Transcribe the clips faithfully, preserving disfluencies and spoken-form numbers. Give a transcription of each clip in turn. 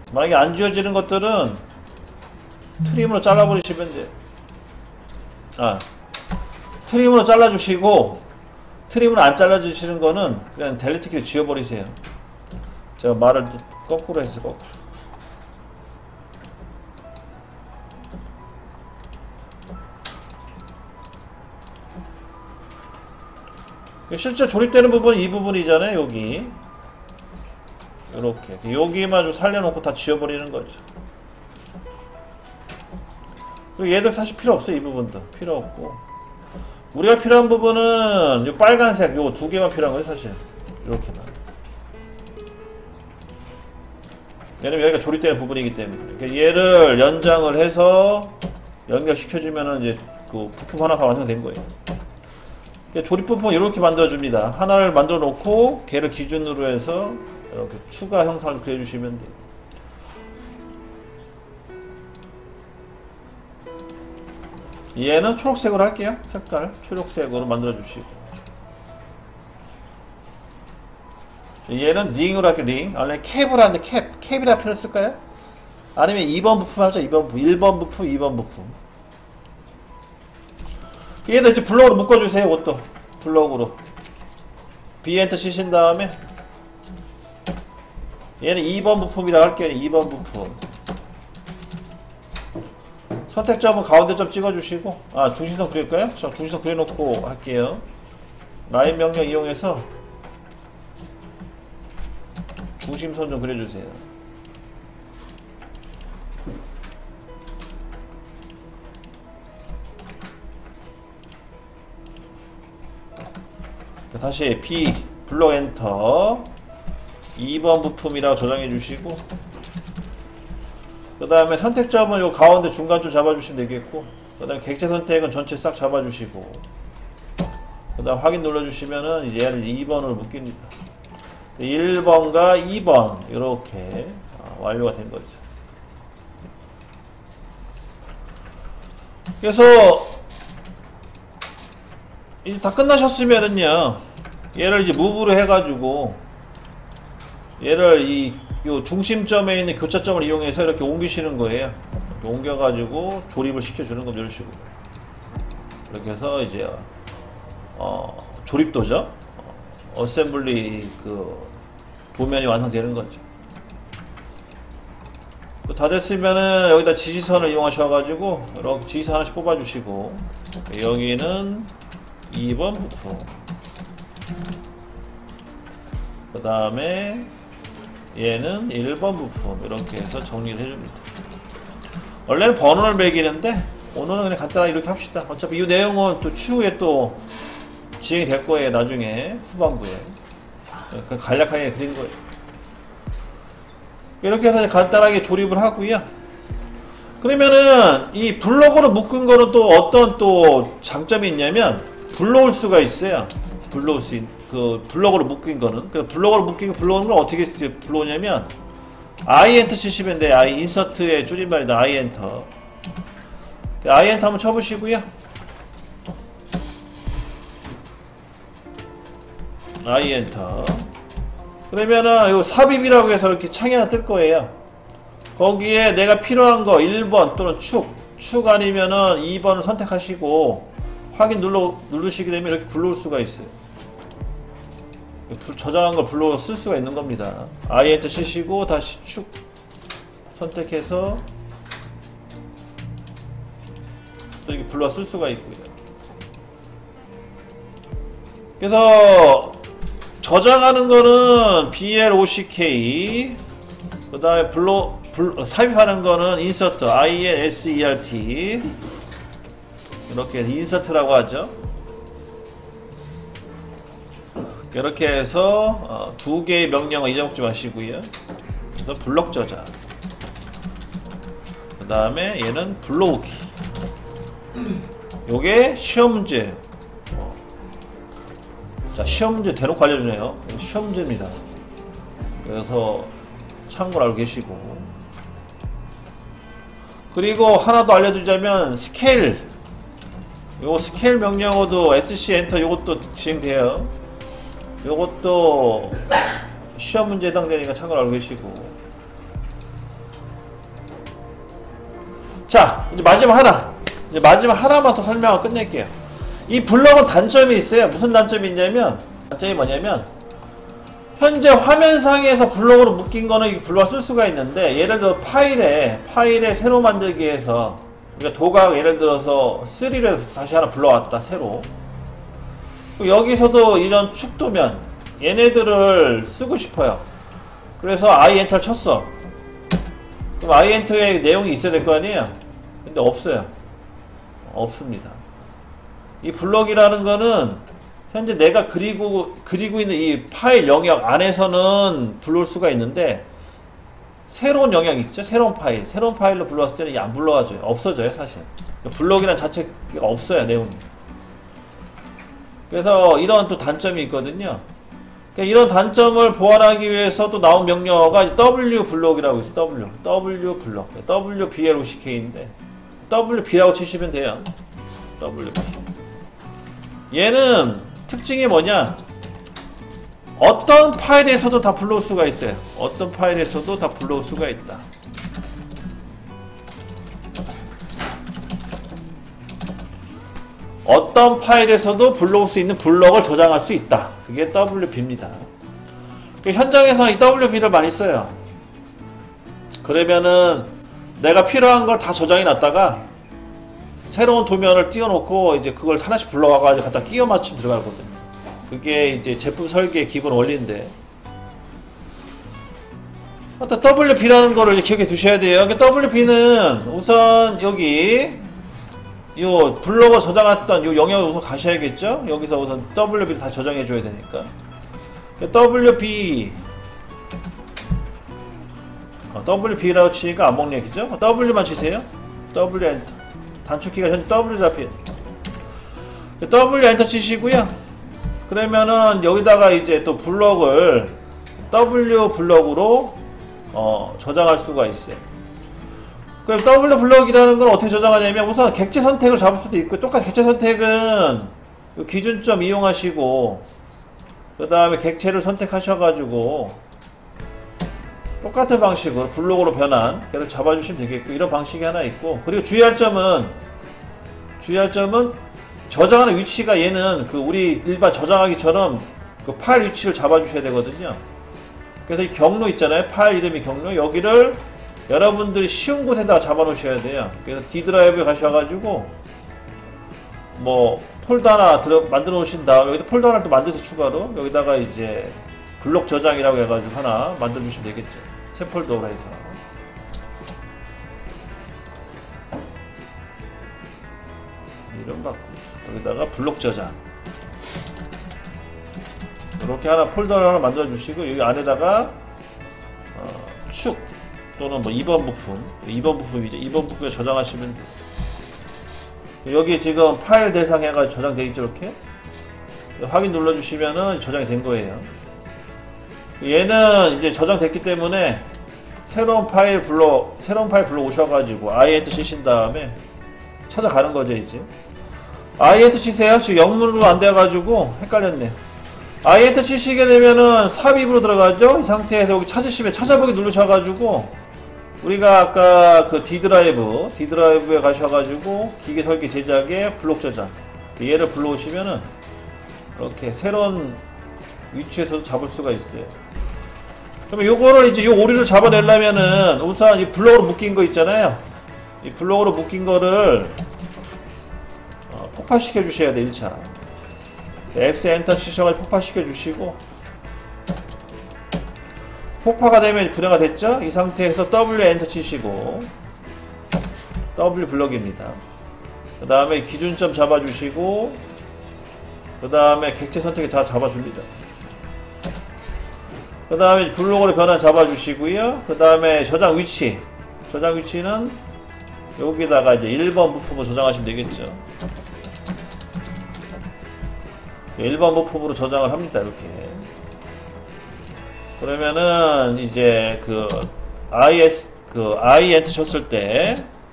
만약에 안 지워지는 것들은 트림으로 잘라버리시면 돼요. 아, 트림으로 잘라주시고, 트림으로 안 잘라주시는 거는 그냥 델리트 키로 지워버리세요. 제가 말을 거꾸로 했어요, 거꾸로. 실제 조립되는 부분은 이 부분이잖아요, 여기. 이렇게. 여기만 좀 살려놓고 다 지워버리는 거죠. 그리고 얘들 사실 필요 없어요, 이 부분도. 필요 없고. 우리가 필요한 부분은 이 빨간색, 요 두 개만 필요한 거예요, 사실. 이렇게만. 왜냐면 여기가 조립되는 부분이기 때문에. 그러니까 얘를 연장을 해서 연결시켜주면은 이제 그 부품 하나 다 완성된 거예요. 그러니까 조립 부품 이렇게 만들어줍니다. 하나를 만들어 놓고 걔를 기준으로 해서 이렇게 추가 형상을 그려주시면 돼요. 얘는 초록색으로 할게요. 색깔 초록색으로 만들어 주시고, 얘는 링으로 할게요. 링. 아니면 캡을 하는데 캡 캡이라 표현 쓸까요? 아니면 이 번 부품 하죠. 이 번 부품, 일 번 부품, 이 번 부품. 얘도 이제 블럭으로 묶어주세요. 이것도 블럭으로 B 엔터 치신 다음에 얘는 이 번 부품이라고 할게요. 이 번 부품. 선택점은 가운데 점 찍어주시고, 아 중심선 그릴까요? 자, 중심선 그려놓고 할게요. 라인 명령 이용해서 중심선 좀 그려주세요. 다시 B 블록 엔터 이 번 부품이라고 저장해 주시고, 그 다음에 선택점은 요 가운데 중간좀 잡아주시면 되겠고, 그 다음에 객체 선택은 전체 싹 잡아주시고, 그 다음 확인 눌러주시면은 이제 얘를 이 번으로 묶입니다. 일 번과 이 번 이렇게 완료가 된 거죠. 그래서 이제 다 끝나셨으면은요, 얘를 이제 무브로 해가지고 얘를 이 요 중심점에 있는 교차점을 이용해서 이렇게 옮기시는 거예요. 이렇게 옮겨가지고 조립을 시켜주는 겁니다. 이런 식으로. 이렇게 해서 이제 어 조립도죠. 어, 어셈블리 그 도면이 완성되는 거죠. 다 됐으면은 여기다 지시선을 이용하셔가지고 이렇게 지시선 하나씩 뽑아주시고, 여기는 이 번 부품, 그 다음에 얘는 일 번 부품, 이렇게 해서 정리를 해줍니다. 원래는 번호를 매기는데 오늘은 그냥 간단하게 이렇게 합시다. 어차피 이 내용은 또 추후에 또 지행이 될 거예요. 나중에 후반부에 간략하게 그린 거예요. 이렇게 해서 간단하게 조립을 하고요. 그러면은 이 블럭으로 묶은 거는 또 어떤 또 장점이 있냐면, 불러올 수가 있어요. 불러올 수 있, 그 블럭으로 묶인 거는, 그 블럭으로 묶인 블럭은 어떻게 불러오냐면 I 엔터 치시면 돼요. I 인서트의 줄임말이다. I 엔터. I 엔터 한번 쳐보시고요. I 엔터. 그러면은 요 삽입이라고 해서 이렇게 창이 하나 뜰 거예요. 거기에 내가 필요한 거 일 번 또는 축, 축 아니면은 이 번을 선택하시고 확인 눌러, 누르시게 되면 이렇게 불러올 수가 있어요. 저장한 걸 불러 쓸 수가 있는 겁니다. I 엔터 치시고 다시 축 선택해서 또 이렇게 불러 쓸 수가 있고요. 그래서 저장하는 거는 비엘오씨케이, 그 다음에 불러, 불, 삽입하는 거는 인서트, 아이엔에스이알티, 이렇게 인서트라고 하죠. 이렇게 해서 어, 두 개의 명령을 잊어먹지 마시고요. 그래서 블럭 저장, 그 다음에 얘는 불러오기. 요게 시험 문제예요. 어. 자, 시험 문제 대놓고 알려주네요. 시험 문제입니다. 그래서 참고로 알고 계시고, 그리고 하나 더 알려드리자면 스케일, 요거 스케일 명령어도 에스씨 엔터 요것도 지행돼요. 요것도 시험 문제에 해당되니까 참고로 알고 계시고, 자, 이제 마지막 하나. 이제 마지막 하나만 더 설명하고 끝낼게요. 이 블럭은 단점이 있어요. 무슨 단점이 있냐면, 단점이 뭐냐면, 현재 화면상에서 블럭으로 묶인 거는 이 블럭을 쓸 수가 있는데, 예를 들어 파일에, 파일에 새로 만들기 위해서, 그러니까 도각 예를 들어서 쓰리를 다시 하나 불러왔다, 새로. 여기서도 이런 축도면, 얘네들을 쓰고 싶어요. 그래서 I 엔터를 쳤어. 그럼 I 엔터에 내용이 있어야 될 거 아니에요? 근데 없어요. 없습니다. 이 블럭이라는 거는 현재 내가 그리고 그리고 있는 이 파일 영역 안에서는 불러올 수가 있는데, 새로운 영역 있죠? 새로운 파일. 새로운 파일로 불러왔을 때는 이게 안 불러와줘요. 없어져요, 사실. 블럭이란 자체가 없어요, 내용이. 그래서 이런 또 단점이 있거든요. 이런 단점을 보완하기 위해서 또 나온 명령어가 W 블럭이라고 있어요. W. W 블럭. W B L O C K인데 W B라고 치시면 돼요. W B. 얘는 특징이 뭐냐? 어떤 파일에서도 다 불러올 수가 있대요. 어떤 파일에서도 다 불러올 수가 있다. 어떤 파일에서도 불러올 수 있는 블럭을 저장할 수 있다. 그게 W B입니다. 현장에서 이 W B를 많이 써요. 그러면은 내가 필요한 걸 다 저장해 놨다가 새로운 도면을 띄워놓고 이제 그걸 하나씩 불러와가지고 갖다 끼워 맞추면 들어가거든요. 그게 이제 제품 설계의 기본 원리인데, 하여튼 W B라는 거를 기억해 두셔야 돼요. W B는 우선 여기 요 블럭을 저장했던 요 영역을 우선 가셔야겠죠? 여기서 우선 W B를 다 저장해 줘야 되니까. W B 어, W B라고 치니까 안 먹네, 그죠? W만 치세요. W 엔터. 단축키가 현재 W 잡힌. W 엔터 치시고요. 그러면은 여기다가 이제 또 블럭을 W 블럭으로 어, 저장할 수가 있어요. 그럼 W 블럭이라는 걸 어떻게 저장하냐면, 우선 객체 선택을 잡을 수도 있고, 똑같이 객체 선택은 기준점 이용하시고 그 다음에 객체를 선택하셔가지고 똑같은 방식으로 블록으로 변한 걔를 잡아주시면 되겠고, 이런 방식이 하나 있고, 그리고 주의할 점은 주의할 점은 저장하는 위치가 얘는 그 우리 일반 저장하기처럼 그 파일 위치를 잡아주셔야 되거든요. 그래서 이 경로 있잖아요. 파일 이름이 경로. 여기를 여러분들이 쉬운 곳에다가 잡아 놓으셔야 돼요. 그래서 D 드라이브에 가셔가지고 뭐 폴더 하나 들어, 만들어 놓으신 다음 여기다 폴더 하나 또 만들어서 추가로 여기다가 이제 블록 저장이라고 해가지고 하나 만들어 주시면 되겠죠. 새 폴더로 해서 이름 바꾸고 여기다가 블록 저장 이렇게 하나 폴더를 하나 만들어 주시고, 여기 안에다가 어, 축 또는 뭐 이 번 부품, 이 번 부품이죠. 이 번 부품에 저장하시면 돼요. 여기 지금 파일 대상 해가지고 저장되어 있죠. 이렇게 확인 눌러주시면은 저장이 된 거예요. 얘는 이제 저장됐기 때문에 새로운 파일 불러 새로운 파일 불러 오셔가지고 I 엔터 치신 다음에 찾아가는 거죠. 이제 I 엔터 치세요. 지금 영문으로 안 돼가지고 헷갈렸네요. I 엔터 치시게 되면은 삽입으로 들어가죠. 이 상태에서 여기 찾으시면 찾아보기 누르셔가지고 우리가 아까 그 D 드라이브, D 드라이브에 가셔가지고 기계 설계 제작에 블록 저장 얘를 불러오시면은 이렇게 새로운 위치에서도 잡을 수가 있어요. 그러면 요거를 이제 요 오류를 잡아내려면은 우선 이 블록으로 묶인 거 있잖아요. 이 블록으로 묶인 거를 어, 폭파시켜 주셔야 돼. 일 차 X 엔터 치셔가지고 폭파시켜 주시고, 폭파가 되면 분해가 됐죠? 이 상태에서 W 엔터 치시고 W 블럭입니다. 그 다음에 기준점 잡아주시고 그 다음에 객체 선택에 다 잡아줍니다. 그 다음에 블록으로 변환 잡아주시고요. 그 다음에 저장 위치 저장 위치는 여기다가 이제 일 번 부품으로 저장하시면 되겠죠. 일 번 부품으로 저장을 합니다. 이렇게. 그러면은 이제 그 아이에스 그 I 엔터 쳤을 때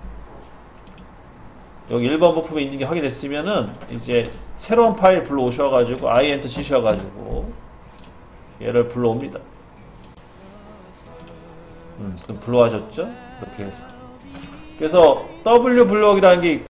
여기 일 번 부품에 있는 게 확인됐으면은 이제 새로운 파일 불러 오셔가지고 I 엔터 치셔가지고 얘를 불러옵니다. 음, 불러하셨죠? 이렇게 해서 그래서 W 블럭이라는 게